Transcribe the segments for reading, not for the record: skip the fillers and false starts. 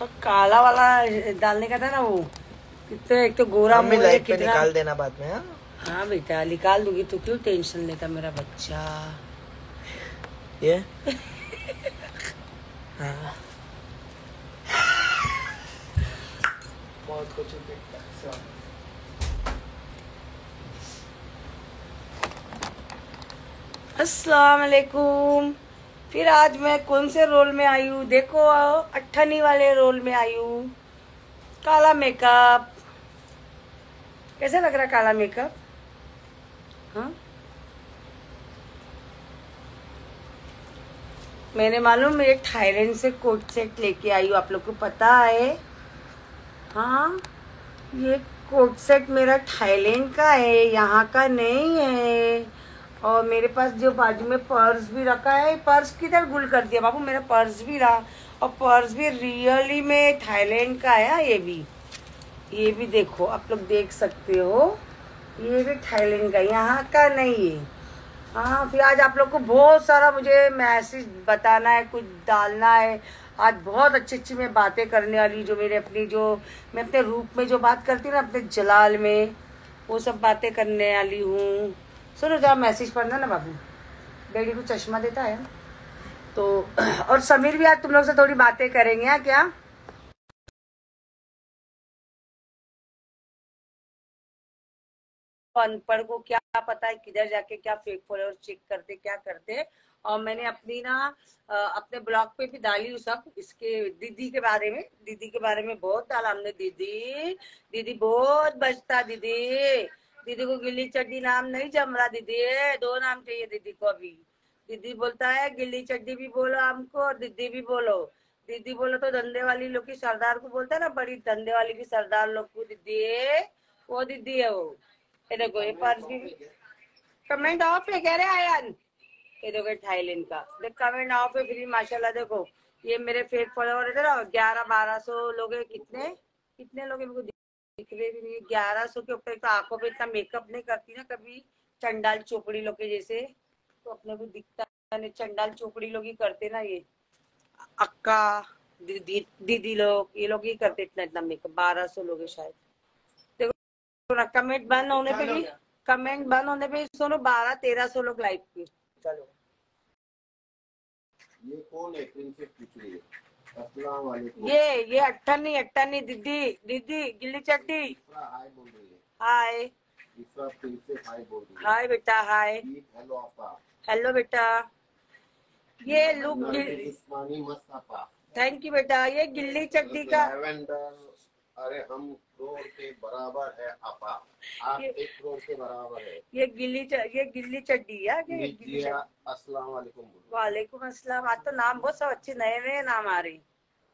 तो काला वाला डालने का था ना वो। कितने एक तो गोरा मम्मी मुंह है लाइट पे कितना। निकाल देना बाद में। हाँ हाँ बेटा निकाल दूंगी, तू क्यों टेंशन लेता मेरा बच्चा। ये हाँ बहुत कुछ अस्सलाम वालेकुम। फिर आज मैं कौन से रोल में आई हूँ देखो, अट्ठानी वाले रोल में आई हूँ। काला मेकअप कैसा लग रहा है, काला मेकअप। हाँ मैंने मालूम एक थाईलैंड से कोट सेट लेके आई हूँ, आप लोग को पता है। हाँ ये कोट सेट मेरा थाईलैंड का है, यहाँ का नहीं है। और मेरे पास जो बाजू में पर्स भी रखा है, पर्स किधर गुल कर दिया बाबू, मेरा पर्स भी रहा। और पर्स भी रियली में थाईलैंड का है। ये भी देखो, आप लोग देख सकते हो, ये भी थाईलैंड का, यहाँ का नहीं है। हाँ फिर आज आप लोग को बहुत सारा मुझे मैसेज बताना है, कुछ डालना है। आज बहुत अच्छी अच्छी मैं बातें करने वाली, जो मेरे अपनी जो मैं अपने रूप में जो बात करती हूँ ना, अपने जलाल में, वो सब बातें करने वाली हूँ। सुनो जरा मैसेज पढ़ना ना बाबू, डैडी को चश्मा देता है तो। और समीर भी आज तुम लोग से थोड़ी बातें करेंगे। हाँ क्या अनपढ़ को क्या पता है किधर जाके क्या फेक फॉलोअर चेक करते क्या करते। और मैंने अपनी ना अपने ब्लॉग पे भी डाली हूँ सब, इसके दीदी के बारे में, दीदी के बारे में बहुत डाला हमने। दीदी दीदी बहुत बचता दीदी, दीदी को गिल्ली चड्डी नाम नहीं जम रहा दीदी, दो नाम चाहिए दीदी को अभी। दीदी बोलता है गिल्ली चड्डी भी बोलो हमको और दीदी भी बोलो। दीदी बोलो तो धंधे वाली लोग की सरदार को बोलता है ना, बड़ी धंधे वाली की सरदार लोग को दीदी, वो दीदी है वो। ये देखो ये पर्स भी कमेंट ऑफ है कह रहे आयन। ये देखो थाईलैंड का देख कमेंट ऑफ है फिर माशाल्लाह। देखो ये मेरे फेक फॉलोवर है ना, 1100-1200 लोग है। कितने कितने लोग मेरे को दिख रहे भी नहीं। 1100 के ऊपर। तो आंखों पे इतना मेकअप नहीं करती ना कभी, चंडाल चोपड़ी लोग के जैसे, तो अपने को दिखता नहीं। चंडाल चोपड़ी लोग ही करते ना, ये अक्का दीदी दीदी लोग, ये लोग ही करते इतना इतना मेकअप। 1200 लोग है शायद। देखो कमेंट बंद होने पे भी, कमेंट बंद होने पे सुनो 1200-1300 लोग लाइव पे। चलो ये कौन है? प्रिंसेस पूछ रही है। अस्सलाम वालेकुम। ये अट्ठानी अट्ठानी दीदी दीदी गिल्ली चट्टी हाय बोल रही है। हाय इसका प्रिंसेस हाय बोल रही है। हाय बेटा हाय। हेलो आपा। हेलो बेटा। ये लुक उस्मानी मस्त आपा। थैंक यू बेटा। ये गिल्ली चट्टी का लैवेंडर, अरे हम करोड़ के बराबर है आपा, आप 1 करोड़ के बराबर है। ये गिल्ली चड्डी है। अस्सलाम वालेकुम। वालेकुम अस्सलाम। आज तो नाम बहुत सब अच्छे नए नए नाम आ रहे।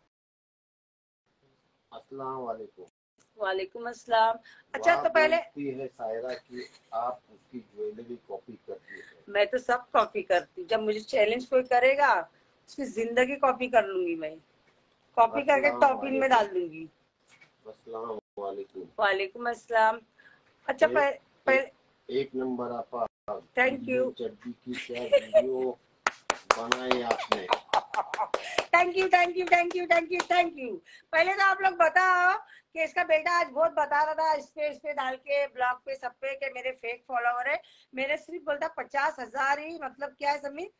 अस्सलाम वालेकुम। वालेकुम अस्सलाम। अच्छा तो पहले है सायरा की आप उसकी ज्वेलरी कॉपी करती है। मैं तो सब कॉपी करती, जब मुझे चैलेंज कोई करेगा उसकी जिंदगी कॉपी कर लूंगी मैं, कॉपी करके टॉपिंग में डाल दूंगी। अस्सलाम वालेकुम। वालेकुम अस्सलाम। अच्छा पहले 1 नंबर आपा। Thank you. चड्डी की क्या वीडियो बनाई आपने। Thank you thank you thank you thank you thank you. पहले तो आप लोग बताओ कि इसका बेटा आज बहुत बता रहा था इस पे डाल के ब्लॉग पे सब पे कि मेरे फेक फॉलोवर है। मेरे सिर्फ बोलता 50,000 ही, मतलब क्या है समीर,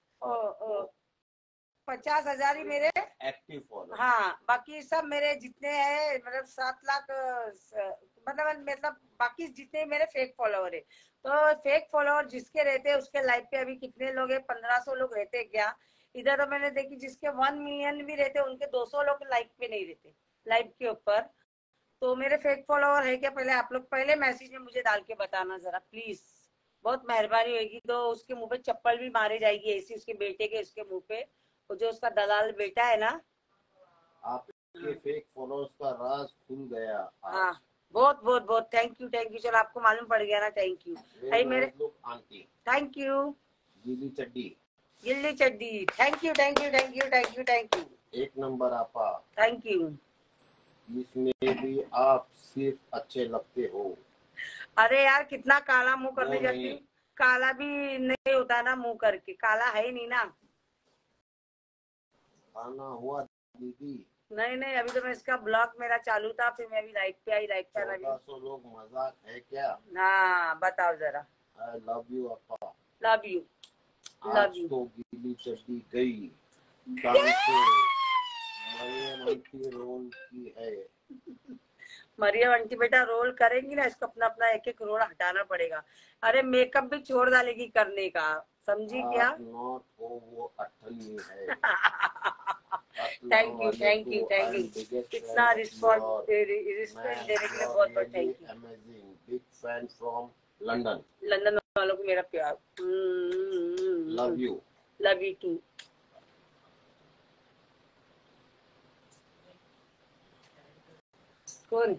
50,000 ही मेरे एक्टिव फॉलोअर। हाँ बाकी सब मेरे जितने हैं मतलब 7 लाख, मतलब बाकी जितने मेरे फेक फॉलोवर है। तो फेक फॉलोवर जिसके रहते हैं उसके लाइव पे अभी कितने लोग हैं, 1500 लोग रहते हैं क्या। इधर तो मैंने देखी जिसके 1 मिलियन भी रहते उनके 200 लोग लाइव पे नहीं रहते, लाइव के ऊपर। तो मेरे फेक फॉलोवर है क्या, पहले आप लोग पहले मैसेज में मुझे डाल के बताना जरा प्लीज, बहुत मेहरबानी होगी। तो उसके मुंह पे चप्पल भी मारी जाएगी ऐसी, उसके बेटे के उसके मुंह पे, वो जो उसका दलाल बेटा है ना। आपके फेक फॉलोअर्स का राज खुल गया। हाँ बहुत बहुत बहुत थैंक यू थैंक यू। चलो आपको मालूम पड़ गया ना, थैंक यू। भाई मेरे आंटी थैंक यू। गिल्ली चड्डी गिल्ली चड्डी thank you thank you thank you thank you thank you. 1 number आपा। Thank you. इसमें भी आप सिर्फ अच्छे लगते हो। अरे यार कितना काला मुंह करने जाती हूँ, काला भी नहीं होता ना मुंह करके, काला है ही नहीं ना। खाना हुआ दीदी। नहीं नहीं, अभी तो मैं इसका ब्लॉग मेरा चालू था, फिर मैं अभी लाइव पे आई, लाइव पे आना भी। 1400 लोग, मजाक है क्या? हाँ बताओ जरा। आई लव यू अपा। Love you. लव आज यू। तो गीली चड्डी गई टांग से, मरियम की रोल की है। मरियम आंटी बेटा रोल करेंगी ना, इसको अपना अपना एक एक रोल हटाना पड़ेगा। अरे मेकअप भी छोड़ डालेगी करने का, समझी क्या? आप नॉट हो, वो अठन्नी है। Thank you thank you thank you, इतना रिस्पॉन्स देने के लिए बहुत बहुत thank you. Amazing, big fan from London. London वालों को मेरा प्यार। Love you. Love you too. कौन?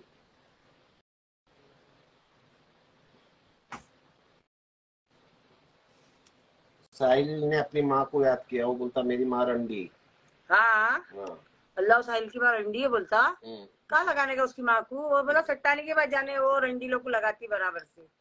साहिल ने अपनी माँ को याद किया, वो बोलता मेरी माँ रंडी। हाँ हाँ। अल्लाह साहिल की बार रंडी है बोलता। कहाँ लगाने का उसकी माँ को? वो बोला सट्टाने के बाद जाने वो रंडी लोग को लगाती बराबर से।